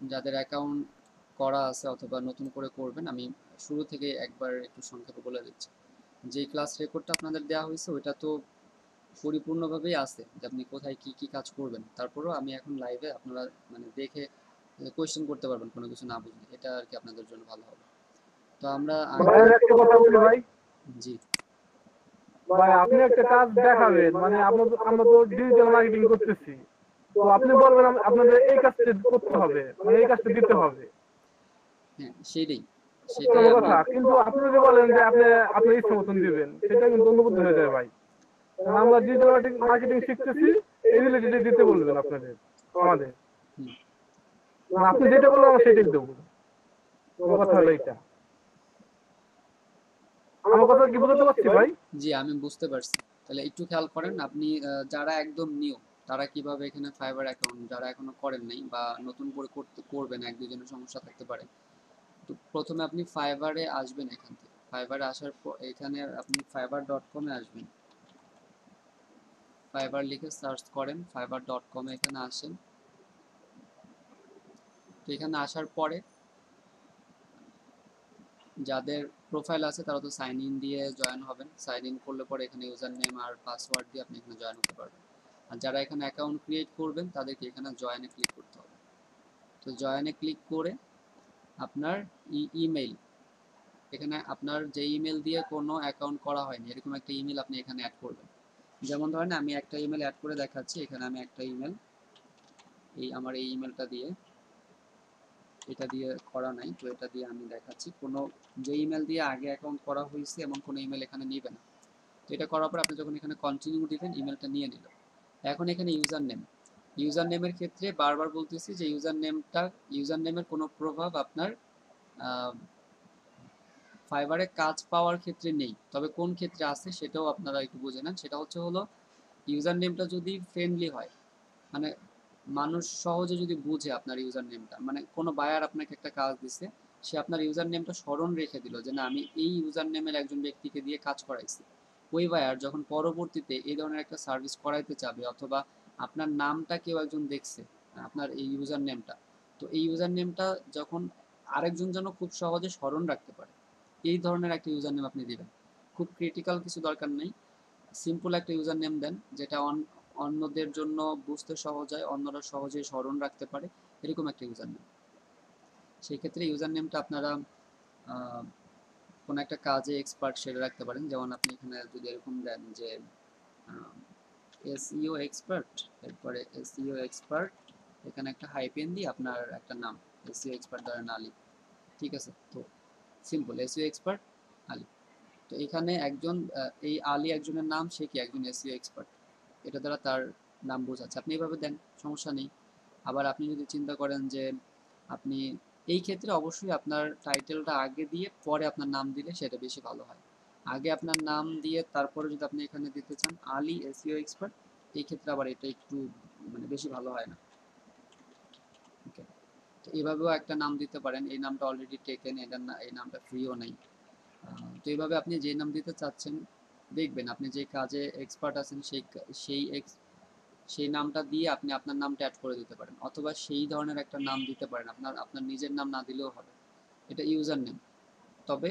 যাদের অ্যাকাউন্ট করা আছে অথবা নতুন করে করবেন, আমি শুরু থেকে একবার একটু সংক্ষেপে বলে দিচ্ছি। যে ক্লাস রেকর্ডটা আপনাদের দেওয়া হয়েছে ওইটা তো পরিপূর্ণভাবেই আছে যে আপনি কোথায় কি কি কাজ করবেন। তারপরেও আমি এখন লাইভে আপনারা মানে দেখে কোয়েশ্চেন করতে পারবেন কোনো কিছু না বুঝলে, এটা আর কি আপনাদের জন্য ভালো হবে। তো আমরা ভাই একটা কথা বলি ভাই। জি ভাই আপনি একটা কাজ দেখাবেন, মানে আমরা তো ডিজিটাল মার্কেটিং করতেছি, তো আপনি বলবেন আপনাদের এই কাজটা করতে হবে, মানে এই কাজটা দিতে হবে। হ্যাঁ, সেটাই কোনো সেটাই আমি কথা, কিন্তু আপনি যদি বলেন যে আপনি আপনার ইচ্ছা মতন দিবেন, সেটা কিন্তু অনুভূতি হয়ে যায় ভাই। কারণ আমরা ডিজিটাল মার্কেটিং শিখতেছি, এই রিলেটেড দিতে বলবেন আপনাদের আমাদের। হুম, মানে আপনি যেটা বলবেন আমরা সেটাই দেবো। কোনো কথা হলো এটা। আমার কথা কি বুঝতে পারছি ভাই? জি আমি বুঝতে পারছি। তাহলে একটু খেয়াল করেন আপনি, যারা একদম নিউ তারা কিভাবে এখানে ফাইবার অ্যাকাউন্ট যারা এখনো করেন নাই বা নতুন করে করবেন, এক দুজনের সমস্যা থাকতে পারে। তো প্রথমে আপনি ফাইবারে আসবেন, এখান থেকে ফাইবারে আসার পর এখানে আপনি fiverr.com এ আসবেন। ফাইবার লিখে সার্চ করেন, fiverr.com এ এখানে আসেন। তো এখানে আসার পরে যাদের প্রোফাইল আছে তারা তো সাইন ইন দিয়ে জয়েন হবেন। সাইন ইন করলে পরে এখানে ইউজার নেম আর পাসওয়ার্ড দিয়ে আপনি এখানে জয়েন হতে পারবেন। আর যারা এখানে অ্যাকাউন্ট ক্রিয়েট করবেন তাদেরকে এখানে জয়েনে ক্লিক করতে হবে। তো জয়েনে ক্লিক করে আপনার ইমেইল, এখানে আপনার যে ইমেল দিয়ে কোনো অ্যাকাউন্ট করা হয়নি এরকম একটা ইমেল আপনি এখানে অ্যাড করবেন। যেমন ধরেন আমি একটা ইমেল অ্যাড করে দেখাচ্ছি। এখানে আমি একটা ইমেল, আমার এই ইমেলটা দিয়ে, এটা দিয়ে করা নাই তো এটা দিয়ে আমি দেখাচ্ছি। কোনো যে ইমেল দিয়ে আগে অ্যাকাউন্ট করা হয়েছে এমন কোনো ইমেল এখানে নেবে না। তো এটা করার পর আপনি যখন এখানে কন্টিনিউ দিবেন ইমেলটা নিয়ে নিল। এখন এখানে ইউজার নেমের ক্ষেত্রে বারবার বলতেছি যে ইউজার নেমের কোনো প্রভাব আপনার ফাইবারে কাজ পাওয়ার ক্ষেত্রে নেই। তবে কোন ক্ষেত্রে আছে সেটাও আপনারা একটু বুঝে নেন। সেটা হলো ইউজার নেমটা যদি ফ্রেন্ডলি হয়, মানে মানুষ সহজে যদি বুঝে আপনার ইউজার নেমটা, মানে কোনো বায়ার আপনাকে একটা কাজ দিছে, সে আপনার ইউজার নেমটা স্মরণ রেখে দিল যে না আমি এই ইউজার নেমের একজন ব্যক্তিকে দিয়ে কাজ করাইছি। ওই বায়ার যখন পরবর্তীতে এই ধরনের একটা সার্ভিস করাইতে চাবে অথবা আপনার নামটা কেউ একজন দেখছে, আপনার এই ইউজার নেমটা, তো এই ইউজার নেমটা যখন আরেকজন যেন খুব সহজে স্মরণ রাখতে পারে, এই ধরনের একটা ইউজার নেম আপনি দিবেন। খুব ক্রিটিক্যাল কিছু দরকার নেই, সিম্পল একটা ইউজার নেম দেন যেটা অন্যদের জন্য বুঝতে সহজ হয়, অন্যরা সহজে স্মরণ রাখতে পারে, এরকম একটা ইউজার নেম। সেই ক্ষেত্রে ইউজার নেমটা আপনারা কোনো একটা কাজে এক্সপার্ট সেটা রাখতে পারেন। যেমন আপনি এখানে যদি এরকম দেন যে এসইও এক্সপার্ট, এরপরে এসইও এক্সপার্ট, এখানে একটা হাইপেন দিয়ে আপনার একটা নাম, এসইও এক্সপার্ট ধরেন আলী, ঠিক আছে? তো সিম্পল এসইও এক্সপার্ট আলী। তো এখানে একজন এই আলী একজনের নাম, সে কি একজন এসইও এক্সপার্ট, এটা দ্বারা তার নাম বোঝাচ্ছে। আপনি এভাবে দেন, সমস্যা নেই। আবার আপনি যদি চিন্তা করেন যে আপনি এই ক্ষেত্রে অবশ্যই আপনার টাইটেলটা আগে দিয়ে পরে আপনার নাম দিলে সেটা বেশি ভালো হয়। আগে আপনার নাম দিয়ে তারপরে যদি আপনি এখানে দিতে চান আলী এসইও এক্সপার্ট, এই ক্ষেত্রে আবার এটা একটু মানে বেশি ভালো হয় না। ওকে, তো এভাবেও একটা নাম দিতে পারেন। এই নামটা অলরেডি টেকেন, এটা না, এই নামটা ফ্রিও নেই। তো এইভাবে আপনি যে নাম দিতে চাচ্ছেন দেখবেন আপনি যে কাজে এক্সপার্ট আছেন সেই সেই নামটা দিয়ে আপনি আপনার নামটা অ্যাড করে দিতে পারেন, অথবা সেই ধরনের একটা নাম দিতে পারেন, আপনার আপনার নিজের নাম না দিলেও হবে। এটা ইউজার নেম। তবে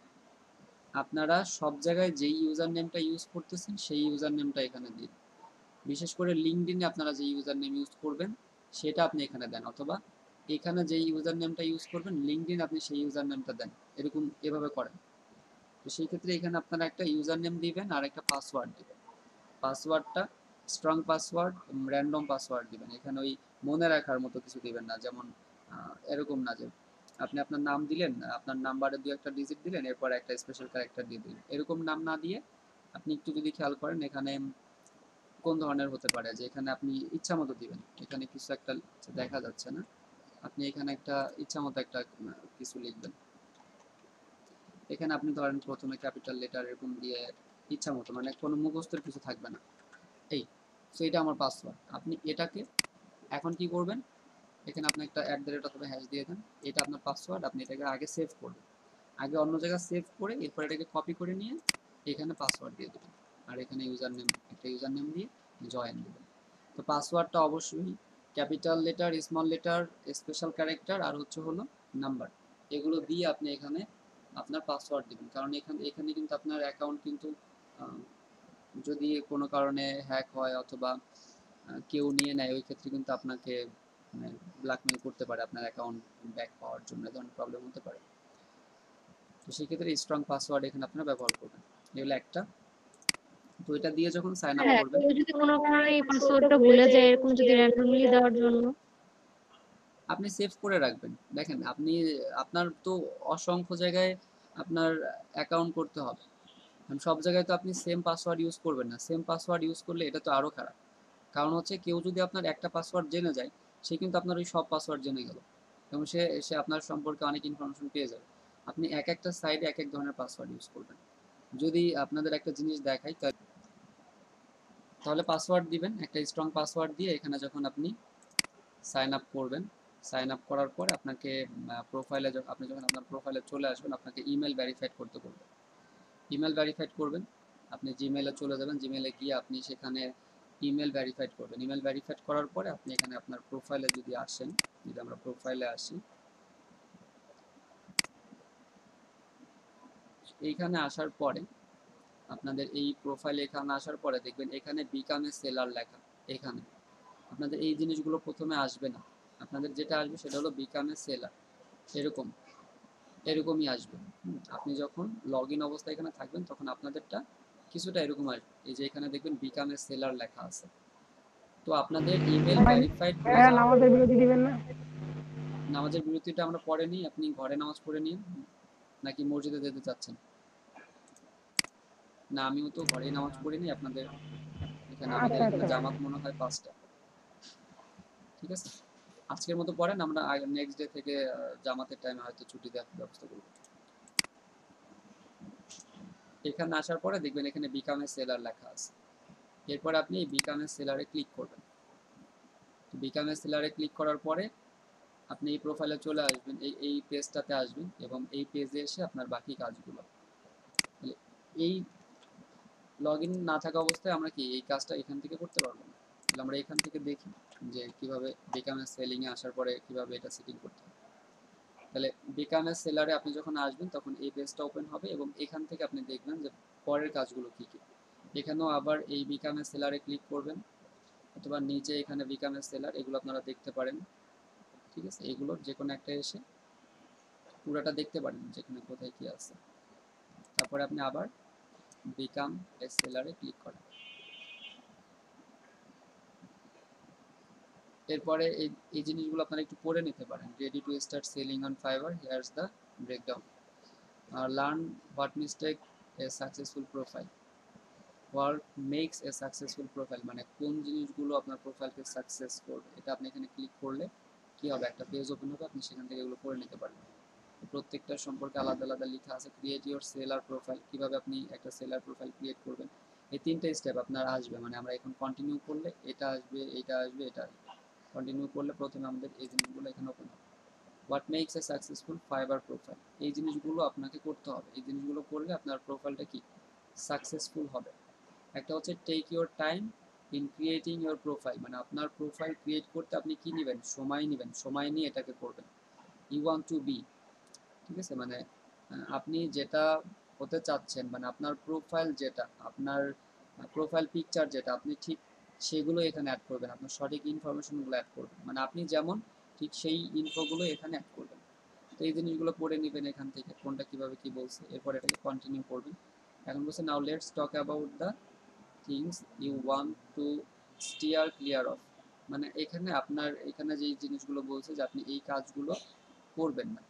আপনারা সব জায়গায় যেই ইউজার নেমটা ইউজ করতেছেন সেই ইউজার নেমটা এখানে দিন। বিশেষ করে লিঙ্কডইনে আপনারা যে ইউজার নেম ইউজ করবেন সেটা আপনি এখানে দেন, অথবা এখানে যে ইউজার নেমটা ইউজ করবেন লিঙ্কডইন আপনি সেই ইউজার নেমটা দেন, এরকম এভাবে করেন। তো সেই ক্ষেত্রে এখানে আপনারা একটা ইউজার নেম দিবেন আর একটা পাসওয়ার্ড দিবেন। পাসওয়ার্ডটা স্ট্রং পাসওয়ার্ড, র্যান্ডম পাসওয়ার্ড দিবেন। এখানে ওই মনে রাখার মতো কিছু দিবেন না, যেমন এরকম না যে আপনি আপনার নাম দিলেন, আপনার নাম্বারে দু একটা ডিজিট দিলেন, এরপর একটা স্পেশাল ক্যারেক্টার দিয়ে দিলেন, এরকম নাম না দিয়ে আপনি একটু যদি খেয়াল করেন এখানে কোন ধরনের হতে পারে যে এখানে আপনি ইচ্ছা মতো দিবেন। এখানে কিছু একটা দেখা যাচ্ছে না, আপনি এখানে একটা ইচ্ছা মতো একটা কিছু লিখবেন। এখানে আপনি ধরেন প্রথমে ক্যাপিটাল লেটার এরকম দিয়ে ইচ্ছা মতো, মানে কোনো মুখস্থের কিছু থাকবে না। এই, সো এটা আমার পাসওয়ার্ড। আপনি এটাকে এখন কি করবেন, এখানে আপনি একটা @ অথবা হ্যাশ দিয়ে দেন। এটা আপনার পাসওয়ার্ড, আপনি এটাকে আগে সেভ করবেন। আগে অন্য জায়গায় সেভ করে এরপর এটাকে কপি করে নিয়ে এখানে পাসওয়ার্ড দিয়ে দেবেন। আর এখানে ইউজার নেম, একটা ইউজার নেম দিয়ে জয়েন দেবেন। তো পাসওয়ার্ডটা অবশ্যই capital letter, small letter, special character আর হচ্ছে হলো নাম্বার, এগুলো দিয়ে আপনি এখানে আপনার পাসওয়ার্ড দিবেন। কারণ এখানে এখানে কিন্তু আপনার অ্যাকাউন্ট কিন্তু যদি কোনো কারণে হ্যাক হয় অথবা কেউ নিয়ে নেয়, ওই ক্ষেত্রে কিন্তু আপনাকে মানে ব্ল্যাকমেল করতে পারে আপনার অ্যাকাউন্ট ব্যাক পাওয়ার জন্য, এই ধরনের প্রবলেম হতে পারে। তো সেক্ষেত্রে স্ট্রং পাসওয়ার্ড এখানে আপনারা ব্যবহার করবেন। এগুলো একটা। তো এটা দিয়ে যখন সাইন আপ হ্যাঁ, করবেন, কেউ যদি কোনো কারণে এই পাসওয়ার্ডটা ভুলে যায়, এরকম যদি র্যান্ডমলি দেওয়ার জন্য। আপনি সেভ করে রাখবেন। দেখেন আপনি, আপনার তো অসংখ্য জায়গায় আপনার অ্যাকাউন্ট করতে হবে, সব জায়গায় তো আপনি সেম পাসওয়ার্ড ইউজ করবেন না। সেম পাসওয়ার্ড ইউজ করলে এটা তো আরও খারাপ। কারণ হচ্ছে কেউ যদি আপনার একটা পাসওয়ার্ড জেনে যায়, সে কিন্তু আপনার ওই সব পাসওয়ার্ড জেনে গেল এবং সে সে আপনার সম্পর্কে অনেক ইনফরমেশন পেয়ে যাবে। আপনি এক একটা সাইডে এক এক ধরনের পাসওয়ার্ড ইউজ করবেন। যদি আপনাদের একটা জিনিস দেখাই, তাহলে পাসওয়ার্ড দিবেন, একটা স্ট্রং পাসওয়ার্ড দিয়ে এখানে যখন আপনি সাইন আপ করবেন, সাইন আপ করার পর আপনাকে প্রোফাইলে, আপনি যখন আপনার প্রোফাইলে চলে আসবেন, আপনাকে ইমেল ভেরিফাইড করতে বলবে। ইমেল ভেরিফাইড করবেন, আপনি জিমেলে চলে যাবেন, জিমেলে গিয়ে আপনি সেখানে ইমেল ভেরিফাইড করবেন। ইমেল ভেরিফাইড করার পরে আপনি এখানে আপনার প্রোফাইলে যদি আসেন, যদি আমরা প্রোফাইলে আসি, এইখানে আসার পরে আপনাদের এই প্রোফাইলে এখানে আসার পরে দেখবেন এখানে বিকাম এ সেলার লেখা। এখানে আপনাদের এই জিনিসগুলো প্রথমে আসবে না, আপনাদের যেটা আসবে সেটা হলো বিকাম এ সেলার, এরকম এরকমই আসবে। আপনি যখন লগ ইন অবস্থায় এখানে থাকবেন তখন আপনাদেরটা কিছুটা এরকম আসবে। এই যে এখানে দেখবেন বিকাম এ সেলার লেখা আছে। তো আপনাদের ইমেল ভেরিফাইড হয়ে যাওয়ার, নামাজের বিরতি দিবেন না? নামাজের বিরতিটা আমরা পড়ে নিই, আপনি ঘরে নামাজ পড়ে নিন নাকি মসজিদে যেতে চাচ্ছেন? না, আমিও তো ঘরেই নামাজ পড়ি নি। আপনাদের এখানে, আমাদের আচ্ছা এখানে আচ্ছা। জামাত মনে হয় 5টা। ঠিক আছে, আজকের মতো পড়েন, আমরা নেক্সট ডে থেকে জামাতের টাইমে হয়তো ছুটি দেওয়ার ব্যবস্থা করব। এখানে আসার পরে দেখবেন এখানে বিকাম এ সেলার লেখা আছে। এরপর আপনি এই বিকাম এ সেলারে ক্লিক করবেন। তো বিকাম এ সেলারে ক্লিক করার পরে আপনি এই প্রোফাইলে চলে আসবেন, এই পেজটাতে আসবেন এবং এই পেজে এসে আপনার বাকি কাজগুলো, এই লগ ইন না থাকা অবস্থায় আমরা কি এই কাজটা এখান থেকে করতে পারবো না? তাহলে আমরা এখান থেকে দেখি যে কিভাবে বিকামের সেলিং এ আসার পরে কিভাবে এটা সেটিং করতে হবে। তাহলে বিকামের সেলারে আপনি যখন আসবেন তখন এই পেজটা ওপেন হবে এবং এখান থেকে আপনি দেখবেন যে পরের কাজগুলো কি কি। এখানেও আবার এই বিকামের সেলারে ক্লিক করবেন অথবা নিচে এখানে বিকামের সেলার, এগুলো আপনারা দেখতে পারেন। ঠিক আছে, এগুলোর যে কোনো একটা এসে পুরোটা দেখতে পারেন যেখানে কোথায় কি আছে। তারপরে আপনি আবার বিকাম এর সেলারে ক্লিক করেন। এরপরে এই জিনিসগুলো আপনারা একটু পড়ে নিতে পারেন। Ready to start selling on Fiverr, here's the breakdown. Learn what mistake a successful profile, what makes a successful profile, মানে কোন জিনিসগুলো আপনার প্রোফাইলকে সাকসেস করবে। এটা আপনি এখানে ক্লিক করলে কি হবে, একটা পেজ ওপেন হবে, আপনি সেখান থেকে এগুলো পড়ে নিতে পারবেন। প্রত্যেকটার সম্পর্কে আলাদা আলাদা লেখা আছে। ক্রিয়েট ইউর সেলার প্রোফাইল, কিভাবে আপনি একটা সেলার প্রোফাইল ক্রিয়েট করবেন, এই 3টে স্টেপ আপনার আসবে। মানে আমরা এখন কন্টিনিউ করলে এটা আসবে, এটা আসবে, এটা আসবে। কন্টিনিউ করলে প্রথমে আমাদের এই জিনিসগুলো এখানে ওপেন হবে। What makes a successful Fiverr profile, এই জিনিসগুলো আপনাকে করতে হবে। এই জিনিসগুলো করলে আপনার প্রোফাইলটা কি সাকসেসফুল হবে। একটা হচ্ছে take your time in creating your profile, মানে আপনার প্রোফাইল ক্রিয়েট করতে আপনি কি নেবেন, সময় নেবেন, সময় নিয়ে এটাকে করবেন। ইউ ওয়ান্ট টু বি, ঠিক আছে, মানে আপনি যেটা হতে চাচ্ছেন, মানে আপনার প্রোফাইল যেটা, আপনার প্রোফাইল পিকচার যেটা, আপনি ঠিক সেগুলো এখানে অ্যাড করবেন। আপনার সঠিক ইনফরমেশনগুলো অ্যাড করবেন, মানে আপনি যেমন ঠিক সেই ইনফোগুলো এখানে অ্যাড করবেন। তো এই জিনিসগুলো পড়ে নেবেন এখান থেকে কোনটা কিভাবে কি বলছে, এরপর এটাকে কন্টিনিউ করবেন। এখন বলছে now let's talk about the things you want to steer clear off, মানে এখানে আপনার এখানে যে জিনিসগুলো বলছে যে আপনি এই কাজগুলো করবেন না।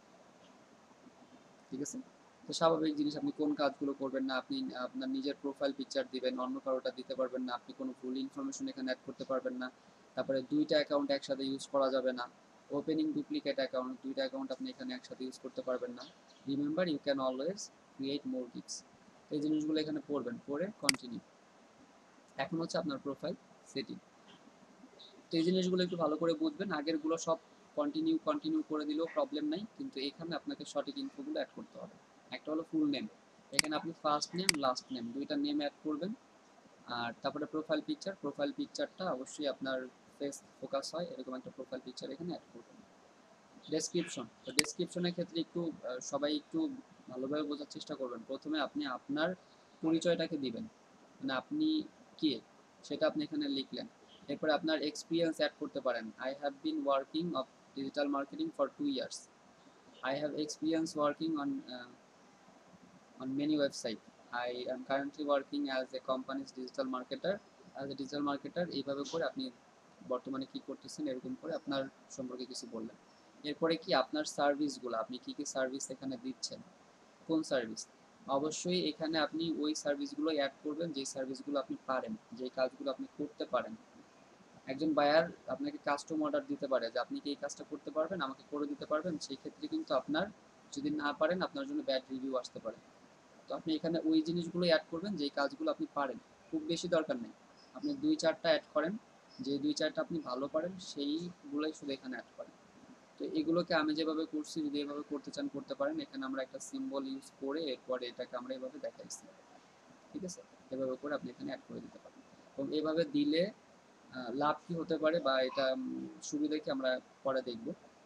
ঠিক আছে, তো স্বাভাবিক জিনিস, আপনি কোন কাজগুলো করবেন না, আপনি আপনার নিজের প্রোফাইল পিকচার দিবেন, অন্য কারোটা দিতে পারবেন না, আপনি কোনো ভুল ইনফরমেশন এখানে অ্যাড করতে পারবেন না। তারপরে 2টা অ্যাকাউন্ট একসাথে ইউজ করা যাবে না। ওপেনিং ডুপ্লিকেট অ্যাকাউন্ট, 2টা অ্যাকাউন্ট আপনি এখানে একসাথে ইউজ করতে পারবেন না। Remember you can always create more gigs, এই জিনিসগুলো এখানে পড়বেন, পড়ে কন্টিনিউ। এখন হচ্ছে আপনার প্রোফাইল সেটিং। তো এই জিনিসগুলো একটু ভালো করে বুঝবেন। আগেরগুলো সব কন্টিনিউ কন্টিনিউ করে দিলেও প্রবলেম নাই, কিন্তু এখানে আপনাকে সঠিক ইনফোগুলো অ্যাড করতে হবে। একটা হলো ফুল নেম, এখানে আপনি ফার্স্ট নেম লাস্ট নেম 2টা নেম অ্যাড করবেন। আর তারপরে প্রোফাইল পিকচার, প্রোফাইল পিকচারটা অবশ্যই আপনার ফেস ফোকাস হয় এরকম একটা প্রোফাইল পিকচার এখানে অ্যাড করবেন। ডেসক্রিপশন, তো ডেসক্রিপশনের ক্ষেত্রে একটু সবাই একটু ভালোভাবে বোঝার চেষ্টা করবেন। প্রথমে আপনি আপনার পরিচয়টাকে দিবেন, মানে আপনি কে সেটা আপনি এখানে লিখলেন। এরপরে আপনার এক্সপিরিয়েন্স অ্যাড করতে পারেন। I have been working of digital marketing for 2 years. I have experience working on many websites. I am currently working as a company's digital marketer. As a digital marketer এইভাবে করে আপনি বর্তমানে কি করতেছেন এরকম করে আপনার সম্পর্কে কিছু বললেন। এরপরে কি আপনার সার্ভিসগুলো, আপনি কি কি সার্ভিস এখানে দিচ্ছেন, কোন সার্ভিস, অবশ্যই এখানে আপনি ওই সার্ভিসগুলো অ্যাড করবেন যে সার্ভিসগুলো আপনি পারেন, যে কাজগুলো আপনি করতে পারেন। একজন বায়ার আপনাকে কাস্টম অর্ডার দিতে পারে যে আপনি কি এই কাজটা করতে পারবেন, আমাকে করে দিতে পারবেন, সেই ক্ষেত্রে কিন্তু আপনার যদি না পারেন আপনার জন্য ব্যাড রিভিউ আসতে পারে। তো আপনি এখানে ওই জিনিসগুলো অ্যাড করবেন যেই কাজগুলো আপনি পারেন। খুব বেশি দরকার নেই, আপনি 2-4টা অ্যাড করেন, যে 2-4টা আপনি ভালো পারেন সেইগুলোই শুধু এখানে অ্যাড করেন। তো এগুলোকে আমি যেভাবে করছি যদি এভাবে করতে চান করতে পারেন। এখানে আমরা একটা সিম্বল ইউজ করে এরপরে এটাকে আমরা এভাবে দেখাইছি, ঠিক আছে। এভাবে করে আপনি এখানে অ্যাড করে দিতে পারেন। এবং এভাবে দিলে লাভ কি হতে পারে বা এটা সুবিধা কি আমরা পরে দেখব।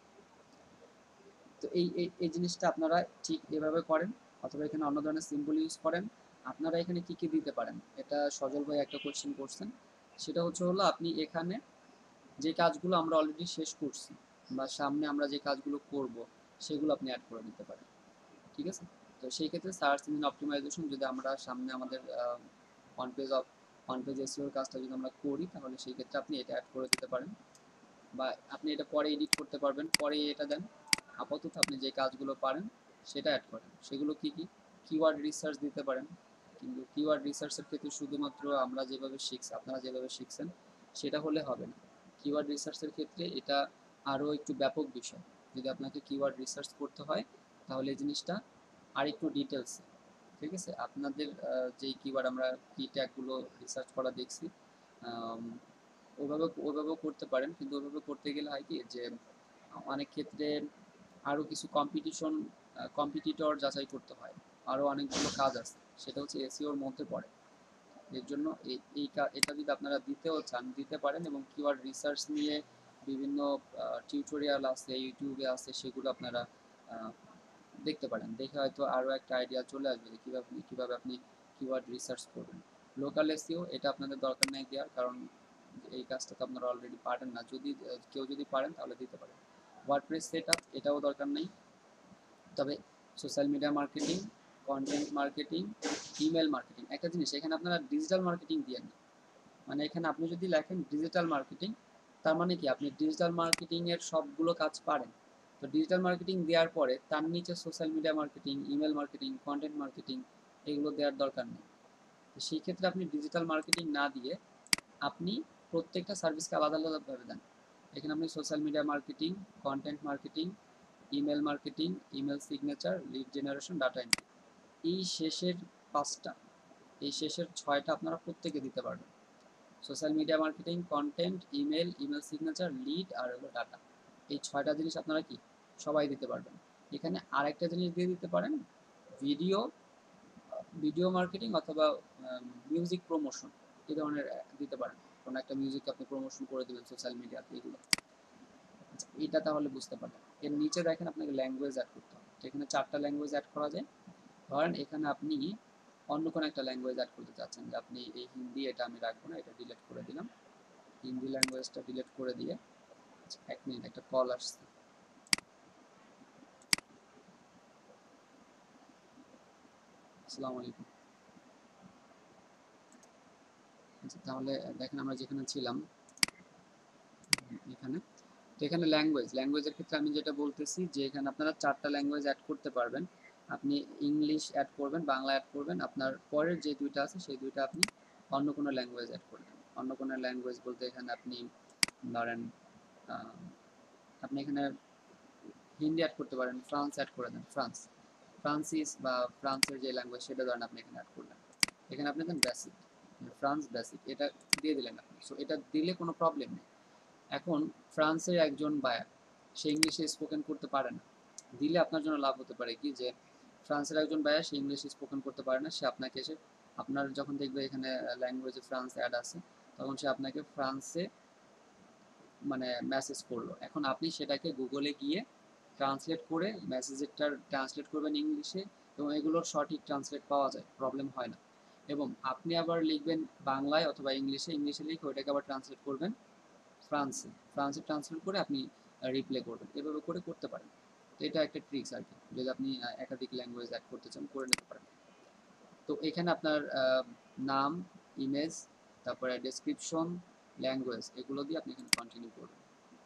তো এই জিনিসটা আপনারা ঠিক এভাবে করেন, অথবা এখানে অন্য ধরনের সিম্বল ইউজ করেন। আপনারা এখানে কি কি দিতে পারেন, এটা সজল ভাই একটা কোশ্চেন করছেন, সেটা হলো আপনি এখানে যে কাজগুলো আমরা অলরেডি শেষ করছি বা সামনে আমরা যে কাজগুলো করব সেগুলো আপনি অ্যাড করে দিতে পারেন, ঠিক আছে। তো সেই ক্ষেত্রে সার্চ ইঞ্জিন অপটিমাইজেশন যদি আমরা সামনে আমাদের অন পেজ এসইওর কাজটা যদি আমরা করি তাহলে সেই ক্ষেত্রে আপনি এটা অ্যাড করে দিতে পারেন, বা আপনি এটা পরে এডিট করতে পারবেন, পরে এটা দেন। আপাতত আপনি যে কাজগুলো পারেন সেটা অ্যাড করেন। সেগুলো কি কি, কিওয়ার্ড রিসার্চ দিতে পারেন, কিন্তু কিওয়ার্ড রিসার্চের ক্ষেত্রে শুধুমাত্র আমরা যেভাবে শিখছি আপনারা যেভাবে শিখছেন সেটা হলে হবে না। কিওয়ার্ড রিসার্চের ক্ষেত্রে এটা আরও একটু ব্যাপক বিষয়। যদি আপনাকে কিওয়ার্ড রিসার্চ করতে হয় তাহলে এই জিনিসটা আর একটু ডিটেলস, ঠিক আছে। আপনাদের যেই কিওয়ার্ড আমরা কি ট্যাগগুলো রিসার্চ করা দেখছি ওইভাবেও করতে পারেন, কিন্তু ওইভাবে করতে গেলে হয় কি যে অনেক ক্ষেত্রে আরও কিছু কম্পিটিটর যাচাই করতে হয়, আরও অনেকগুলো কাজ আছে, সেটা হচ্ছে এসইওর মধ্যে পড়ে। এর জন্য এটা যদি আপনারা দিতেও চান দিতে পারেন, এবং কিওয়ার্ড রিসার্চ নিয়ে বিভিন্ন টিউটোরিয়াল আছে ইউটিউবে আছে, সেগুলো আপনারা দেখতে পারেন। দেখে হয়তো আরও একটা আইডিয়া চলে আসবে যে কীভাবে আপনি কিওয়ার্ড রিসার্চ করবেন। লোকাল এসইও এটা আপনাদের দরকার নেই দেওয়ার, কারণ এই কাজটা তো আপনারা অলরেডি পারেন না। যদি কেউ যদি পারেন তাহলে দিতে পারেন। ওয়ার্ডপ্রেস সেটআপ এটাও দরকার নেই, তবে social media marketing, content marketing, email marketing, একটা জিনিস এখানে আপনারা ডিজিটাল মার্কেটিং দিয়েন না। মানে এখানে আপনি যদি লেখেন ডিজিটাল মার্কেটিং, তার মানে কি আপনি ডিজিটাল মার্কেটিংয়ের সবগুলো কাজ পারেন। তো ডিজিটাল মার্কেটিং দেওয়ার পরে তার নিচে social media marketing, email marketing, content marketing এগুলো দেওয়ার দরকার নেই। তো সেই ক্ষেত্রে আপনি ডিজিটাল মার্কেটিং না দিয়ে আপনি প্রত্যেকটা সার্ভিসকে আলাদা আলাদাভাবে দেন। এখানে আপনি social media marketing, content marketing, email marketing, email signature, lead generation, data entry, এই শেষের 5টা, এই শেষের 6টা আপনারা প্রত্যেকে দিতে পারবেন। Social media marketing, content, email, email signature, lead আর হলো ডাটা, এই 6টা জিনিস আপনারা কি সবাই দিতে পারবেন। এখানে আরেকটা জিনিস দিয়ে দিতে পারেন, ভিডিও ভিডিও মার্কেটিং অথবা মিউজিক প্রমোশন, এই ধরনের দিতে পারেন। কোনো একটা মিউজিক আপনি প্রমোশন করে দেবেন সোশ্যাল মিডিয়াতে, এগুলো। আচ্ছা, এটা তাহলে বুঝতে পারবেন। এর নিচে দেখেন আপনাকে ল্যাঙ্গুয়েজ অ্যাড করতে হবে। তো এখানে 4টা ল্যাঙ্গুয়েজ অ্যাড করা যায়। ধরেন এখানে আপনি অন্য কোনো একটা ল্যাঙ্গুয়েজ অ্যাড করতে চাচ্ছেন, যে আপনি এই হিন্দি, এটা আমি রাখবো না, এটা ডিলিট করে দিলাম। হিন্দি ল্যাঙ্গুয়েজটা ডিলিট করে দিয়ে, আচ্ছা 1 মিনিট, একটা কল আসছে। আসসালামু আলাইকুম। আচ্ছা, তাহলে দেখেন আমরা যেখানে ছিলাম এখানে, তো এখানে ল্যাঙ্গুয়েজের ক্ষেত্রে আমি যেটা বলতেছি যে এখানে আপনারা 4টা ল্যাঙ্গুয়েজ অ্যাড করতে পারবেন। আপনি ইংলিশ অ্যাড করবেন, বাংলা অ্যাড করবেন, আপনার পরের যে 2টা আছে সেই 2টা আপনি অন্য কোনো ল্যাঙ্গুয়েজ অ্যাড করবেন। অন্য কোনো ল্যাঙ্গুয়েজ বলতে এখানে আপনি ধরেন আপনি এখানে হিন্দি অ্যাড করতে পারেন, ফ্রান্স অ্যাড করে দেন, ফ্রান্সিস বা ফ্রান্সের যে ল্যাঙ্গুয়েজ সেটা ধরেন আপনি এখানে অ্যাড করলেন। এখানে আপনি দেন বেসিক, ফ্রান্স বেসিক, এটা দিয়ে দিলেন আপনি। সো এটা দিলে কোনো প্রবলেম নেই। এখন ফ্রান্সের একজন বায়ার, সে ইংলিশে স্পোকেন করতে পারে না, দিলে আপনার জন্য লাভ হতে পারে কি যে ফ্রান্সের একজন বায়ার সে ইংলিশে স্পোকেন করতে পারে না, সে আপনাকে এসে আপনার যখন দেখবে এখানে ল্যাঙ্গুয়েজে ফ্রান্স অ্যাড আছে তখন সে আপনাকে ফ্রান্সে মানে মেসেজ করলো, এখন আপনি সেটাকে গুগলে গিয়ে ট্রান্সলেট করে মেসেজেরটার ট্রান্সলেট করবেন ইংলিশে, এবং এগুলোর সঠিক ট্রান্সলেট পাওয়া যায়, প্রবলেম হয় না। এবং আপনি আবার লিখবেন বাংলায় অথবা ইংলিশে, ইংলিশে লিখে ওইটাকে আবার ট্রান্সলেট করবেন ফ্রান্সে ট্রান্সলেট করে আপনি রিপ্লে করবেন, এভাবে করে করতে পারেন। তো এটা একটা ট্রিক্স আর কি, যদি আপনি একাধিক ল্যাঙ্গুয়েজ অ্যাড করতে চান করে নিতে পারেন। তো এখানে আপনার নাম, ইমেজ, তারপরে ডেসক্রিপশন, ল্যাঙ্গুয়েজ, এগুলো দিয়ে আপনি এখানে কন্টিনিউ করবেন।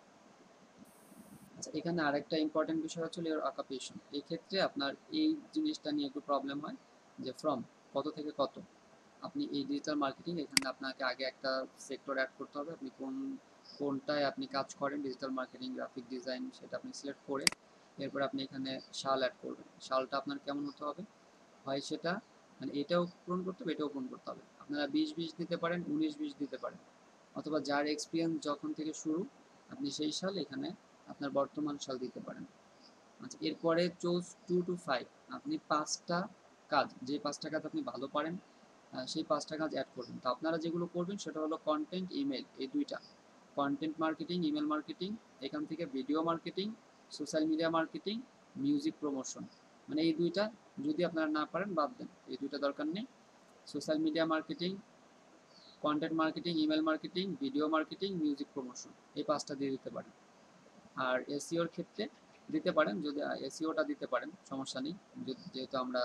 আচ্ছা, এখানে আরেকটা ইম্পর্টেন্ট বিষয় হচ্ছে এর অকুপেশন। এই ক্ষেত্রে আপনার এই জিনিসটা নিয়ে একটু প্রবলেম হয় যে ফ্রম কত থেকে কত। আপনি এই ডিজিটাল মার্কেটিং, এখানে আপনাকে আগে একটা সেক্টর অ্যাড করতে হবে, আপনি কোনটায় আপনি কাজ করেন, ডিজিটাল মার্কেটিং, গ্রাফিক ডিজাইন, সেটা আপনি সিলেক্ট করে এরপর আপনি এখানে সাল অ্যাড করবেন। সালটা আপনার কেমন হতে হবে, হয় সেটা মানে এটাও পূরণ করতে হবে, এটাও পূরণ করতে হবে। আপনারা 20-20 দিতে পারেন, 19-20 দিতে পারেন, অথবা যার এক্সপিরিয়েন্স যখন থেকে শুরু আপনি সেই সাল এখানে আপনার বর্তমান সাল দিতে পারেন। আচ্ছা, এরপরে চুজ 2 to 5, আপনি 5টা কাজ, যে 5টা কাজ আপনি ভালো পারেন সেই 5টা কাজ অ্যাড করবেন। তো আপনারা যেগুলো করবেন সেটা হলো কন্টেন্ট, ইমেল, এই দুইটা, কন্টেন্ট মার্কেটিং, ইমেল মার্কেটিং, এখান থেকে video marketing, social media marketing, music promotion, মানে এই দুইটা যদি আপনারা না পারেন বাদ দেন, এই দুইটা দরকার নেই। Social media marketing, content marketing, email marketing, video marketing, music promotion, এই 5টা দিয়ে দিতে পারেন। আর এসইওর ক্ষেত্রে দিতে পারেন, যদি এসইওটা দিতে পারেন সমস্যা নেই, যেহেতু আমরা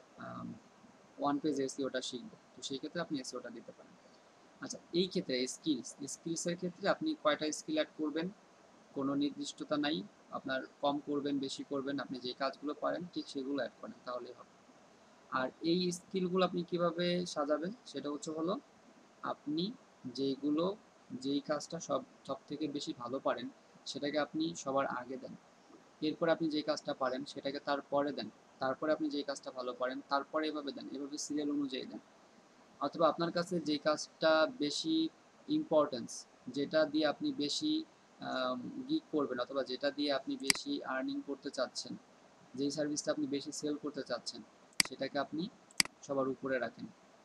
ওয়ান পেজ এসইওটা শিখবো, তো সেই ক্ষেত্রে আপনি এসইওটা দিতে পারেন। আচ্ছা, এই ক্ষেত্রে স্কিলসের ক্ষেত্রে আপনি কয়টা স্কিল অ্যাড করবেন কোনো নির্দিষ্টতা নাই, আপনার কম করবেন বেশি করবেন, আপনি যে কাজগুলো পারেন ঠিক সেগুলো অ্যাড করেন তাহলেই হবে। আর এই স্কিলগুলো আপনি কিভাবে সাজাবেন সেটা হলো আপনি যেইগুলো, যেই কাজটা সব থেকে বেশি ভালো পারেন সেটাকে আপনি সবার আগে দেন, এরপর আপনি যে কাজটা পারেন সেটাকে তারপরে দেন, তারপরে আপনি যে কাজটা ভালো পারেন তারপরে এভাবে দেন, এভাবে সিরিয়াল অনুযায়ী দেন। অথবা আপনার কাছে যে কাজটা বেশি ইম্পর্টেন্স, যেটা দিয়ে আপনি বেশি গিগ করবেন, অথবা যেটা দিয়ে আপনি বেশি আর্নিং করতে চাচ্ছেন, যেই সার্ভিসটা আপনি বেশি সেল করতে চাচ্ছেন, সেটাকে আপনি সবার উপরে রাখেন।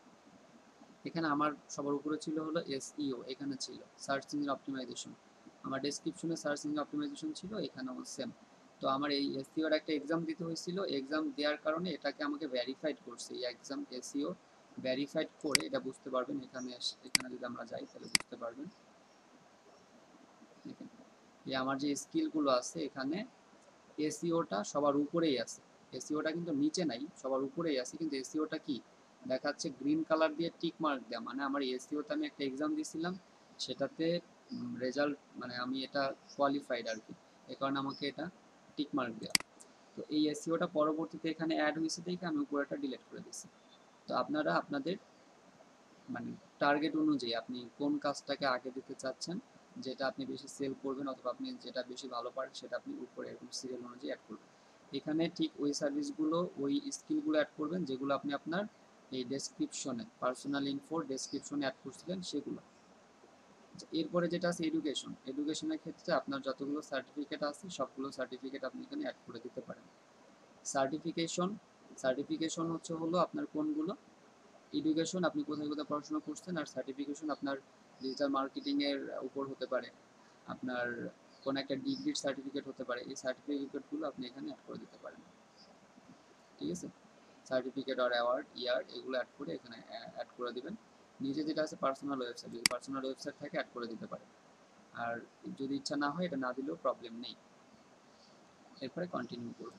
এখানে আমার সবার উপরে ছিল হলো এসইও, এখানে ছিল সার্চ ইঞ্জিন অপটিমাইজেশন, আমার ডেসক্রিপশনে সার্চ ইঞ্জিন অপটিমাইজেশন ছিল, এখানেও সেম। তো আমার এই এসইওর একটা এক্সাম দিতে হয়েছিল, এক্সাম দেওয়ার কারণে এটাকে আমাকে ভেরিফাইড করছে, এই এক্সাম এসইও ভেরিফাইড করে, এটা বুঝতে পারবেন এখানে এখানে যদি আমরা যাই তাহলে বুঝতে পারবেন। দেখেন এই আমার যে স্কিলগুলো আছে এখানে এসইওটা সবার উপরেই আছে, এসইওটা কিন্তু নিচে নাই, সবার উপরেই আছে, কিন্তু এসইওটা কি দেখাচ্ছে গ্রিন কালার দিয়ে টিক মার্ক দেওয়া, মানে আমার এসইওতে আমি একটা এক্সাম দিয়েছিলাম, সেটাতে রেজাল্ট মানে আমি এটা কোয়ালিফাইড আর কি, এই কারণে আমাকে এটা টিক মার্ক দেওয়া। তো এই এসইওটা পরবর্তীতে এখানে অ্যাড হয়েছে দেখে আমি উপরেটা ডিলিট করে দিয়েছি। তো আপনারা আপনাদের মানে টার্গেট অনুযায়ী আপনি কোন কাজটাকে আগে দিতে চাচ্ছেন, যেটা আপনি বেশি সেল করবেন, অথবা আপনি যেটা বেশি ভালো পারেন সেটা আপনি উপরে এরকম সিরিয়াল অনুযায়ী অ্যাড করবেন। এখানে ঠিক ওই সার্ভিসগুলো, ওই স্কিলগুলো অ্যাড করবেন যেগুলো আপনি আপনার এই ডেসক্রিপশনে, পার্সোনাল ইনফোর ডেসক্রিপশনে অ্যাড করছিলেন সেগুলো। এরপরে যেটা আছে এডুকেশন, এডুকেশনের ক্ষেত্রে আপনার যতগুলো সার্টিফিকেট আছে সবগুলো সার্টিফিকেট আপনি এখানে অ্যাড করে দিতে পারেন। সার্টিফিকেশন, সার্টিফিকেশন হলো আপনার কোনগুলো, এডুকেশন আপনি কোথায় কোথায় পড়াশোনা করছেন, আর সার্টিফিকেশন আপনার ডিজিটাল মার্কেটিং এর উপর হতে পারে, আপনার কোন একটা ডিগ্রির সার্টিফিকেট হতে পারে, এই সার্টিফিকেটগুলো আপনি এখানে অ্যাড করে দিতে পারেন। ঠিক আছে, সার্টিফিকেট আর অ্যাওয়ার্ড ইয়ার এগুলো অ্যাড করে এখানে অ্যাড করে দিবেন। নিচে যেটা আছে পার্সোনাল ওয়েবসাইট, যদি পার্সোনাল ওয়েবসাইট থাকে অ্যাড করে দিতে পারেন, আর যদি ইচ্ছা না হয় এটা না দিলেও প্রবলেম নেই। এরপরে কন্টিনিউ করুন।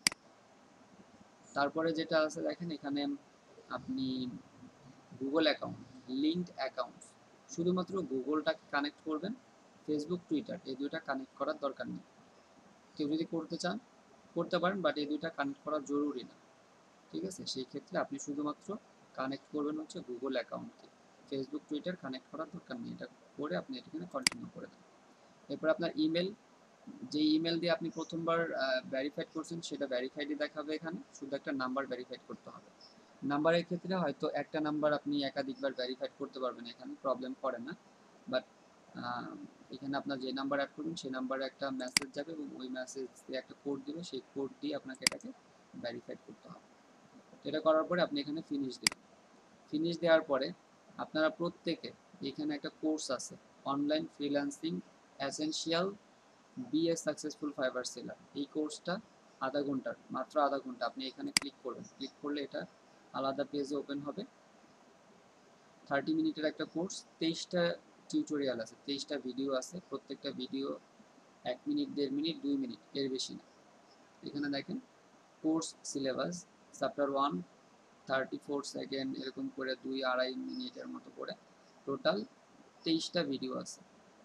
তারপরে যেটা আছে দেখেন এখানে আপনি গুগল অ্যাকাউন্ট, লিঙ্কড অ্যাকাউন্ট, শুধুমাত্র গুগলটাকে কানেক্ট করবেন, ফেসবুক টুইটার এই দুইটা কানেক্ট করার দরকার নেই। কেউ যদি করতে চান করতে পারেন, বাট এই দুইটা কানেক্ট করা জরুরি না। ঠিক আছে, সেই ক্ষেত্রে আপনি শুধুমাত্র কানেক্ট করবেন গুগল অ্যাকাউন্টকে, ফেসবুক টুইটার কানেক্ট করার দরকার নেই, এটা করে আপনি এখানে কন্টিনিউ করে দেন। এরপর আপনার ইমেল, যে ইমেল দিয়ে আপনি প্রথমবার ভেরিফাইড করছেন সেটা ভেরিফাইডই দেখাবে, এখানে শুধু একটা নাম্বার ভেরিফাইড করতে হবে। নাম্বারের ক্ষেত্রে হয়তো একটা নাম্বার আপনি একাধিকবার ভেরিফাইড করতে পারবেন, এখানে প্রবলেম করে না, বাট এখানে আপনার যে নাম্বার অ্যাড করবেন সেই নাম্বারে একটা মেসেজ যাবে, এবং ওই মেসেজ দিয়ে একটা কোড দিবে, সেই কোড দিয়ে আপনাকে এটাকে ভেরিফাইড করতে হবে। এটা করার পরে আপনি এখানে ফিনিশ দেবেন। ফিনিশ দেওয়ার পরে আপনারা প্রত্যেকে, এখানে একটা কোর্স আছে online freelancing essential be a successful Fiverr seller, এই কোর্সটা আধা ঘন্টার, মাত্র আধা ঘন্টা। আপনি এখানে ক্লিক করবেন, ক্লিক করলে এটা আলাদা পেজে ওপেন হবে। 30 মিনিটের একটা কোর্স, 23টা টিউটোরিয়াল আছে, 23টা ভিডিও আছে, প্রত্যেকটা ভিডিও 1 মিনিট, 1.5 মিনিট, 2 মিনিট, এর বেশি না। এখানে দেখেন কোর্স সিলেবাস, চ্যাপ্টার 1 34 সেকেন্ড, এরকম করে 2-2.5 মিনিটের মতো করে টোটাল 23টা ভিডিও আছে,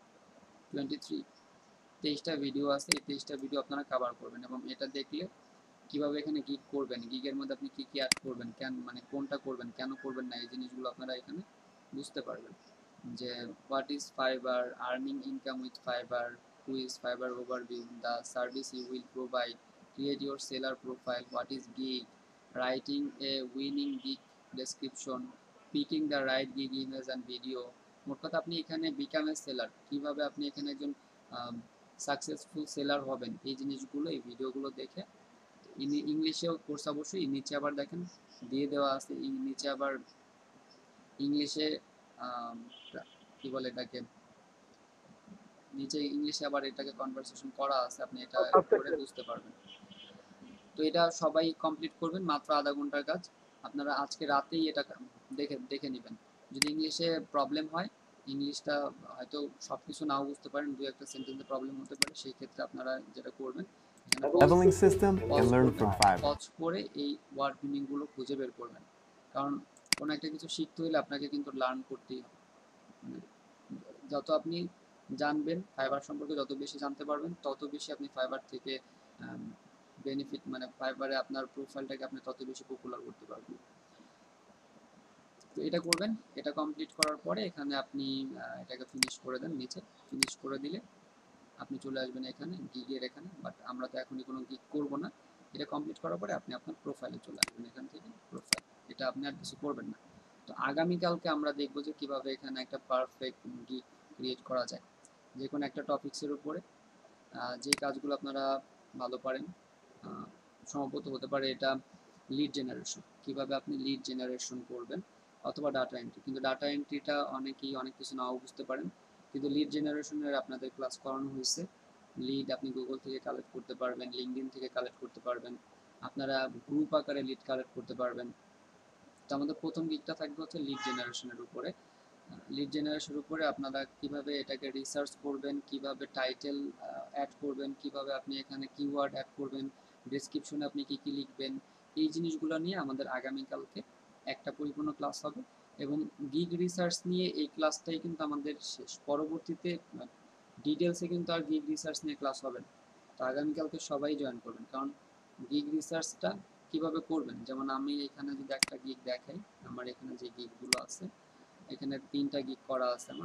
23টা ভিডিও আছে। এই 23টা ভিডিও আপনারা কভার করবেন এবং এটা দেখলে কিভাবে এখানে গিগ করবেন, গিগের মধ্যে আপনি কি কি অ্যাড করবেন, কেন মানে কোনটা করবেন, কেন করবেন না, এই জিনিসগুলো আপনারা এখানে বুঝতে পারবেন। যে what is Fiverr, earning income with Fiverr, who is Fiverr overview, the service you will provide, create your seller profile, what is gig, writing a winning gig description, picking the right gig image and video. মোট কথা আপনি এখানে become a seller, কীভাবে আপনি এখানে একজন successful seller হবেন, এই জিনিসগুলো এই ভিডিওগুলো দেখে। ইংলিশেও কোর্স অবশ্যই, নিচে আবার দেখেন দিয়ে দেওয়া আছে, নিচে আবার ইংলিশে কি বলে এটাকে, নিচে ইংলিশে আবার এটাকে কনভারসেশন করা আছে, আপনি এটা করে বুঝতে পারবেন। তো এটা সবাই কমপ্লিট করবেন, মাত্র আধা ঘন্টার কাজ। আপনারা আজকে রাতেই এটা দেখে নেবেন। যদি ইংলিশে প্রবলেম হয়, ইংলিশটা হয়তো সব কিছু নাও বুঝতে পারেন, দু একটা সেন্টেন্সে প্রবলেম হতে পারে, সেই ক্ষেত্রে আপনারা যেটা করবেন Leveling system and learn from Fiverr. Pause করে এই ওয়ার্ড মিনিংগুলো খুঁজে বের করবেন। কারণ কোনো একটা কিছু শিখতে হলে আপনাকে কিন্তু লার্ন করতেই হবে। যত আপনি জানবেন ফাইবার সম্পর্কে, যত বেশি জানতে পারবেন, তত বেশি আপনি ফাইবার থেকে বেনিফিট, মানে ফাইবারে আপনার প্রোফাইলটাকে আপনি তত বেশি পপুলার করতে পারবেন। তো এটা করবেন, এটা কমপ্লিট করার পরে এখানে আপনি এটাকে ফিনিশ করে দেন। নিচে ফিনিশ করে দিলে আপনি চলে আসবেন এখানে গিগের এখানে, বাট আমরা তো এখনই কোনো গিগ করব না। এটা কমপ্লিট করার পরে আপনি আপনার প্রোফাইলে চলে আসবেন, এখান থেকে প্রোফাইল, এটা আপনি আর কিছু করবেন না। তো আগামীকালকে আমরা দেখব যে কিভাবে এখানে একটা পারফেক্ট গিগ ক্রিয়েট করা যায়, যে কোনো একটা টপিক্সের উপরে। যে কাজগুলো আপনারা ভালো পারেন, সম্ভবত হতে পারে এটা লিড জেনারেশন, কিভাবে আপনি লিড জেনারেশন করবেন, অথবা ডাটা এন্ট্রি। কিন্তু ডাটা এন্ট্রিটা অনেকেই অনেক কিছু নাও বুঝতে পারেন, কিন্তু লিড জেনারেশনের আপনাদের ক্লাস করানো হয়েছে। লিড আপনি গুগল থেকে কালেক্ট করতে পারবেন, লিঙ্কডইন থেকে কালেক্ট করতে পারবেন, আপনারা গ্রুপ আকারে লিড কালেক্ট করতে পারবেন। তো আমাদের প্রথম গিগটা থাকবে হচ্ছে লিড জেনারেশনের উপরে। লিড জেনারেশনের উপরে আপনারা কিভাবে এটাকে রিসার্চ করবেন, কিভাবে টাইটেল অ্যাড করবেন, কিভাবে আপনি এখানে কিওয়ার্ড অ্যাড করবেন, ডেসক্রিপশনে আপনি কি কি লিখবেন, এই জিনিসগুলো নিয়ে আমাদের আগামীকালকে একটা পরিপূর্ণ ক্লাস হবে। এবং গিগ রিসার্চ নিয়ে এই ক্লাসটাই কিন্তু আমাদের শেষ, পরবর্তীতে ডিটেলসে কিন্তু আর গিগ রিসার্চ নিয়ে ক্লাস হবে না। তো আগামীকালকে সবাই জয়েন করবেন, কারণ গিগ রিসার্চটা কিভাবে করবেন, যেমন আমি এখানে যদি একটা গিগ দেখাই, আমার এখানে যে গিগগুলো আছে, এখানে 3টা গিগ করা আছে আমার।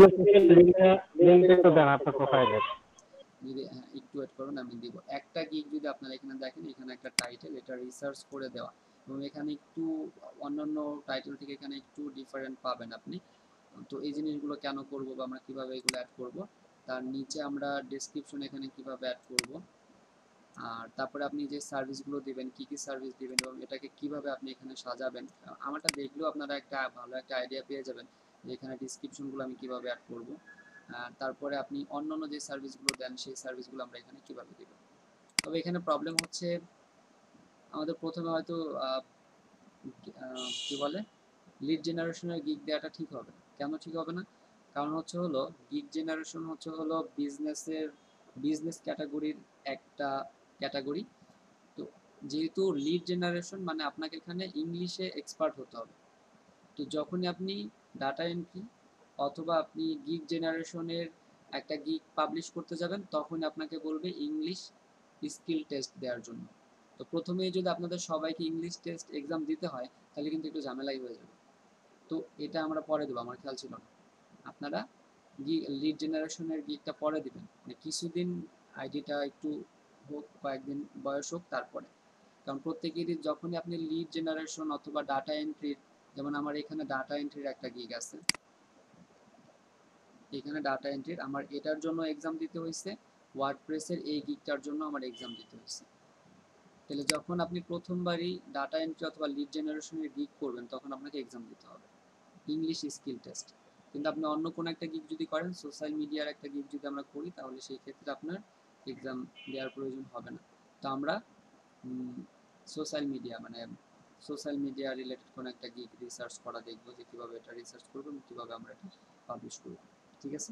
যদি একটু ওয়েট করুন, আমি দিব। একটা গিগ যদি আপনারা এখানে দেখেন, এখানে একটা টাইটেল, এটা রিসার্চ করে দেওয়া, এবং এখানে একটু অন্যান্য টাইটেল থেকে এখানে একটু ডিফারেন্ট পাবেন আপনি। তো এই জিনিসগুলো কেন করব বা আমরা কিভাবে এগুলো অ্যাড করব, তার নিচে আমরা ডেসক্রিপশন এখানে কিভাবে অ্যাড করব, আর তারপরে আপনি যে সার্ভিসগুলো দিবেন, কি কি সার্ভিস দিবেন এবং এটাকে কিভাবে আপনি এখানে সাজাবেন, আমারটা দেখলেও আপনারা একটা ভালো একটা আইডিয়া পেয়ে যাবেন যে এখানে ডিসক্রিপশনগুলো আমি কিভাবে অ্যাড করব। তারপরে আপনি অন্যান্য যে সার্ভিসগুলো দেন, সেই সার্ভিসগুলো আমরা এখানে কিভাবে দেব। তবে এখানে প্রবলেম হচ্ছে, আমাদের প্রথমে হয়তো কি বলে, লিড জেনারেশনের গিগ দেওয়াটা ঠিক হবে। কেন ঠিক হবে না? কারণ হচ্ছে হলো গিগ জেনারেশন হচ্ছে হলো বিজনেস ক্যাটাগরির একটা ক্যাটাগরি। তো যেহেতু লিড জেনারেশন মানে আপনাকে এখানে ইংলিশে এক্সপার্ট হতে হবে। তো যখনই আপনি ডাটা এন্ট্রি অথবা আপনি গিগ জেনারেশনের একটা গিগ পাবলিশ করতে যাবেন, তখন আপনাকে বলবে ইংলিশ স্কিল টেস্ট দেওয়ার জন্য। তো প্রথমেই যদি আপনাদের সবাইকে ইংলিশ টেস্ট এক্সাম দিতে হয়, তাহলে কিন্তু একটু ঝামেলাই হয়ে যাবে। তো এটা আমরা পরে দেবো, আমার খেয়াল ছিল না। আপনারা লিড জেনারেশনের গিগটা পরে দিবেন, মানে কিছুদিন আইডিটা একটু হোক, কয়েকদিন বয়স হোক, তারপরে। কারণ প্রত্যেকেরই যখনই আপনি লিড জেনারেশন অথবা ডাটা এন্ট্রির, যেমন আমার এখানে ডাটা এন্ট্রির একটা গিগ আছে, এখানে ডাটা এন্ট্রির আমার এটার জন্য এক্সাম দিতে হয়েছে, ওয়ার্ডপ্রেসের এই গিগটার জন্য আমার এক্সাম দিতে হয়েছে। তাহলে যখন আপনি প্রথমবারই ডাটা এন্ট্রি অথবা লিড জেনারেশনের গিগ করবেন, তখন আপনাকে এক্সাম দিতে হবে, ইংলিশ স্কিল টেস্ট। তো কিন্তু আপনি অন্য কোনো একটা গিগ যদি করেন, সোশ্যাল মিডিয়ার একটা গিগ যদি আমরা করি, তাহলে সেই ক্ষেত্রে আপনার এক্সাম দেওয়ার প্রয়োজন হবে না। তো আমরা সোশ্যাল মিডিয়া মানে সোশ্যাল মিডিয়া রিলেটেড কোনো একটা গিগ রিসার্চ করা দেখবো, যে কীভাবে এটা রিসার্চ করবো এবং কীভাবে আমরা এটা পাবলিশ করবো। ঠিক আছে,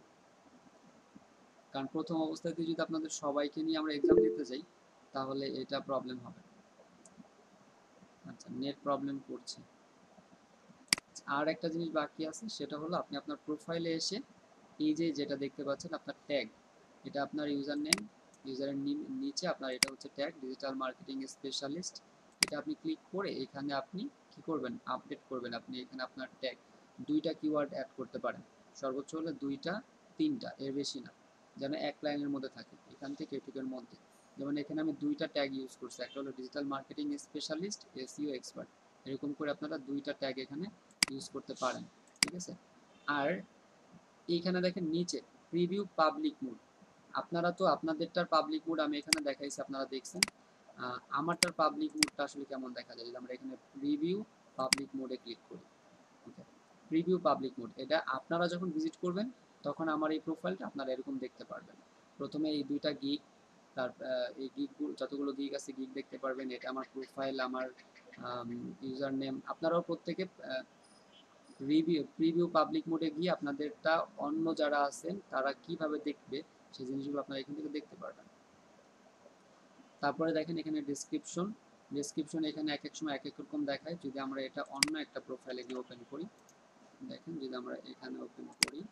কারণ প্রথম অবস্থাতে যদি আপনাদের সবাইকে নিয়ে আমরা এক্সাম দিতে যাই, তাহলে এটা প্রবলেম হবে। আচ্ছা, নেট প্রবলেম করছে। আর একটা জিনিস বাকি আছে, সেটা হলো আপনি আপনার প্রোফাইলে এসে এই যে যেটা দেখতে পাচ্ছেন আপনার ট্যাগ, এটা আপনার ইউজার নেম, ইউজারের নিচে আপনার এটা হচ্ছে ট্যাগ ডিজিটাল মার্কেটিং স্পেশালিস্ট। এটা আপনি ক্লিক করে এখানে আপনি কি করবেন, আপডেট করবেন। আপনি এখানে আপনার ট্যাগ 2টা কিওয়ার্ড অ্যাড করতে পারেন, সর্বোচ্চ হলে 2টা 3টা, এর বেশি না, যেন এক লাইনের মধ্যে থাকে এখান থেকে এটুকের মধ্যে। যেমন এখানে আমি 2টা ট্যাগ ইউজ করছি, একটা হলো digital marketing specialist, SEO expert. এরকম করে আপনারা 2টা ট্যাগ এখানে ইউজ করতে পারেন। ঠিক আছে, আর এইখানে দেখেন নিচে প্রিভিউ পাবলিক মোড, আপনারা তো আপনাদেরটার পাবলিক মোড আমি এখানে দেখাইছি, আপনারা দেখছেন। আমারটার পাবলিক মোডটা আসলে কেমন দেখা যায়, যদি আমরা এখানে প্রিভিউ পাবলিক মোডে ক্লিক করি। ওকে, প্রিভিউ পাবলিক মোড, এটা আপনারা যখন ভিজিট করবেন তখন আমার এই প্রোফাইলটা আপনারা এরকম দেখতে পারবেন। প্রথমে এই 2টা গিগ, তার এই গিগগুলো যতগুলো গিগ আছে গিগ দেখতে পারবেন। এটা আমার প্রোফাইল, আমার ইউজার নেম। আপনারাও প্রত্যেকে প্রিভিউ পাবলিক মোডে গিয়ে আপনাদেরটা অন্য যারা আছেন তারা কিভাবে দেখবে সেই জিনিসগুলো আপনারা এখান থেকে দেখতে পারবেন। তারপরে দেখেন এখানে ডেসক্রিপশন এখানে এক এক সময় এক এক রকম দেখায়। যদি আমরা এটা অন্য একটা প্রোফাইলে গিয়ে ওপেন করি, দেখেন যদি আমরা এখানে ওপেন করি,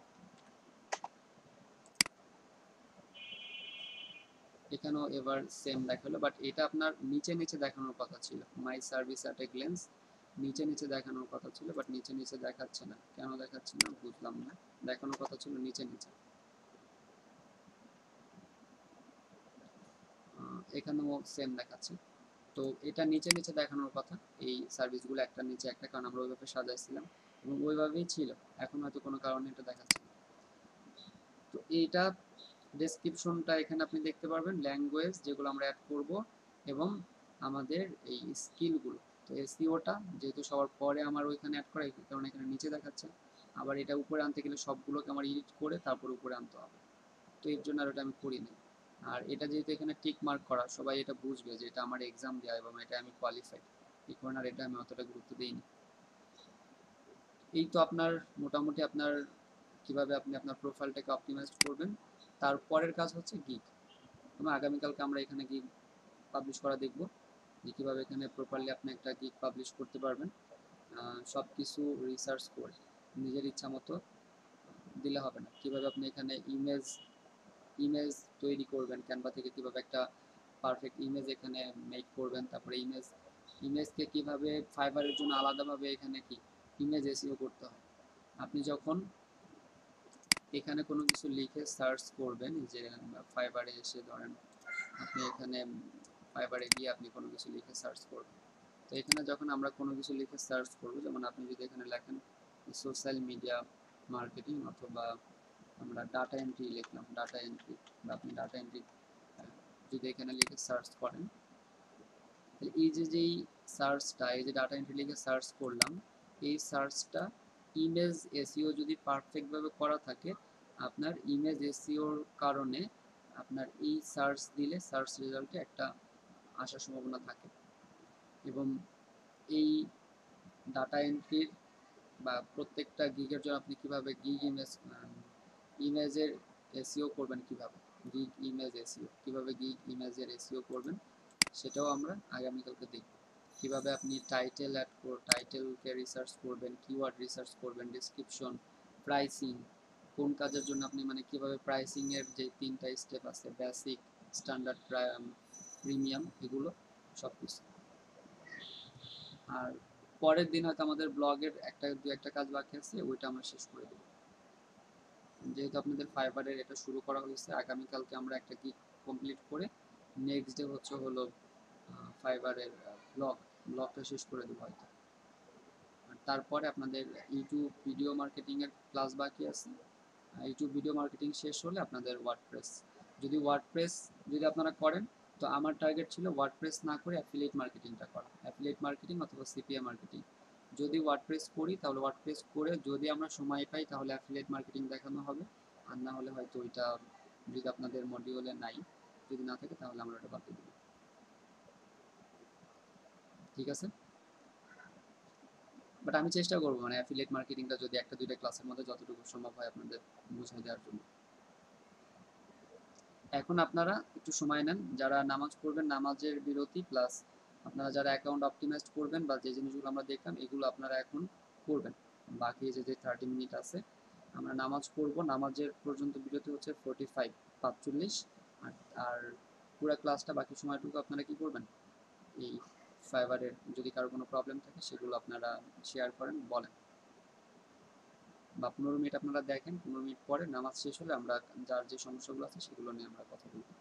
এখানেও এবার সেম দেখালো, বাট এটা আপনার নিচে নিচে দেখানোর কথা ছিল। My service at a glance নিচে নিচে দেখানোর কথা ছিল, বাট নিচে নিচে দেখাচ্ছে না। কেন দেখাচ্ছে না বুঝলাম না, দেখানোর কথা ছিল নিচে নিচে। এখানেও সেম দেখাচ্ছে। তো এটা নিচে নিচে দেখানোর কথা, এই সার্ভিসগুলো একটা নিচে একটা, কারণ আমরা ওইভাবে সাজাইছিলাম এবং ওইভাবেই ছিল। এখন হয়তো কোনো কারণে এটা দেখাচ্ছে না। তো এইটা ডেসক্রিপশনটা এখানে আপনি দেখতে পারবেন, ল্যাঙ্গুয়েজ যেগুলো আমরা অ্যাড করব এবং আমাদের এই স্কিলগুলো। তো এসইওটা যেহেতু সবার পরে আমার ওইখানে অ্যাড করা, এই কারণে এখানে নিচে দেখাচ্ছে। আবার এটা উপরে আনতে গেলে সবগুলোকে আমার এডিট করে তারপর উপরে আনতে হবে, তো এর জন্য আর ওটা আমি করিনি। আর এটা যেহেতু এখানে টিক মার্ক করা, সবাই এটা বুঝবে যে এটা আমার এক্সাম দেওয়া এবং এটা আমি কোয়ালিফাইড, এই কারণে আর এটা আমি অতটা গুরুত্ব দিইনি। এই তো আপনার মোটামুটি আপনার কিভাবে আপনি আপনার প্রোফাইলটাকে অপটিমাইজ করবেন। তারপরের কাজ হচ্ছে গিগ, এবং আগামীকালকে আমরা এখানে গিগ পাবলিশ করা দেখব, যে কীভাবে এখানে প্রপারলি আপনি একটা গিগ পাবলিশ করতে পারবেন। সব কিছু রিসার্চ করে নিজের ইচ্ছা মতো দিলে হবে না। কীভাবে আপনি এখানে ইমেজ তৈরি করবেন, ক্যানভা থেকে কীভাবে একটা পারফেক্ট ইমেজ এখানে মেক করবেন। তারপরে ইমেজকে কীভাবে ফাইবারের জন্য আলাদাভাবে এখানে কি ইমেজ এসইও করতে হয়। আপনি যখন এখানে কোনো কিছু লিখে সার্চ করবেন, যে ফাইবারে এসে ধরেন আপনি এখানে ফাইবারে গিয়ে আপনি কোনো কিছু লিখে সার্চ করবেন, তো এখানে যখন আমরা কোনো কিছু লিখে সার্চ করব, যেমন আপনি যদি এখানে লেখেন সোশ্যাল মিডিয়া মার্কেটিং, অথবা আমরা ডাটা এন্ট্রি লিখলাম, ডাটা এন্ট্রি, বা আপনি ডাটা এন্ট্রি যদি এখানে লিখে সার্চ করেন, তাহলে এই যে যেই সার্চটা, এই যে ডাটা এন্ট্রি লিখে সার্চ করলাম, এই সার্চটা ইমেজ এসইও যদি পারফেক্টভাবে করা থাকে, আপনার ইমেজ এসইওর কারণে আপনার এই সার্চ দিলে সার্চ রেজাল্টে একটা আসার সম্ভাবনা থাকে। এবং এই ডাটা এন্ট্রির বা প্রত্যেকটা গিগের জন্য আপনি কীভাবে গিগ ইমেজের এসইও করবেন, কীভাবে গিগ ইমেজ এসইও, কীভাবে গিগ ইমেজের এসইও করবেন, সেটাও আমরা আগামীকালকে দেখব। কীভাবে আপনি টাইটেলকে রিসার্চ করবেন, কিওয়ার্ড রিসার্চ করবেন, ডিসক্রিপশন, প্রাইসিং, কোন কাজের জন্য আপনি মানে কীভাবে প্রাইসিংয়ের যে 3টা স্টেপ আছে, বেসিক, স্ট্যান্ডার্ড, প্রিমিয়াম, এগুলো সব কিছু। আর পরের দিন হয়তো আমাদের ব্লগের দু একটা কাজ বাকি আছে, ওইটা আমরা শেষ করে দেবো। যেহেতু আপনাদের ফাইবারের এটা শুরু করা হয়েছে, আগামীকালকে আমরা একটা গিগ কমপ্লিট করে নেক্সট ডে হলো ফাইবারের ব্লগটা শেষ করে দেবো হয়তো। আর তারপরে আপনাদের ইউটিউব ভিডিও মার্কেটিংয়ের ক্লাস বাকি আছে। ইউটিউব ভিডিও মার্কেটিং শেষ হলে আপনাদের ওয়ার্ডপ্রেস, যদি আপনারা করেন, তো আমার টার্গেট ছিল ওয়ার্ডপ্রেস না করে অ্যাফিলিয়েট মার্কেটিংটা করা, অ্যাফিলিয়েট মার্কেটিং অথবা সিপিএ মার্কেটিং। যদি ওয়ার্ডপ্রেস করি তাহলে ওয়ার্ডপ্রেস করে যদি আমরা সময় পাই তাহলে অ্যাফিলিয়েট মার্কেটিং দেখানো হবে, আর না হলে হয়তো ওইটা যদি আপনাদের মডিউলে নাই, যদি না থাকে তাহলে আমরা ওটা বাদ দিয়ে দেবো। ঠিক আছে, বাট আমি চেষ্টা করবো মানে অ্যাফিলিয়েট মার্কেটিংটা যদি একটা দুইটা ক্লাসের মধ্যে যতটুকু সম্ভব হয় আপনাদের বুঝিয়ে দেওয়ার জন্য। এখন আপনারা একটু সময় নেন, যারা নামাজ পড়বেন নামাজের বিরতি প্লাস আপনারা যারা অ্যাকাউন্ট অপটিমাইজ করবেন বা যে জিনিসগুলো আমরা দেখলাম এগুলো আপনারা এখন করবেন। বাকি যে 30 মিনিট আছে আমরা নামাজ পড়বো, নামাজের পর্যন্ত বিরতি হচ্ছে 45 আর পুরো ক্লাসটা বাকি সময়টুকু আপনারা কি করবেন, এই ফাইবারের যদি কারো কোনো প্রবলেম থাকে সেগুলো আপনারা শেয়ার করেন, বলেন, বা 15 মিনিট আপনারা দেখেন, 15 মিনিট পরে নামাজ শেষ হলে আমরা যার যে সমস্যাগুলো আছে সেগুলো নিয়ে আমরা কথা বলবো।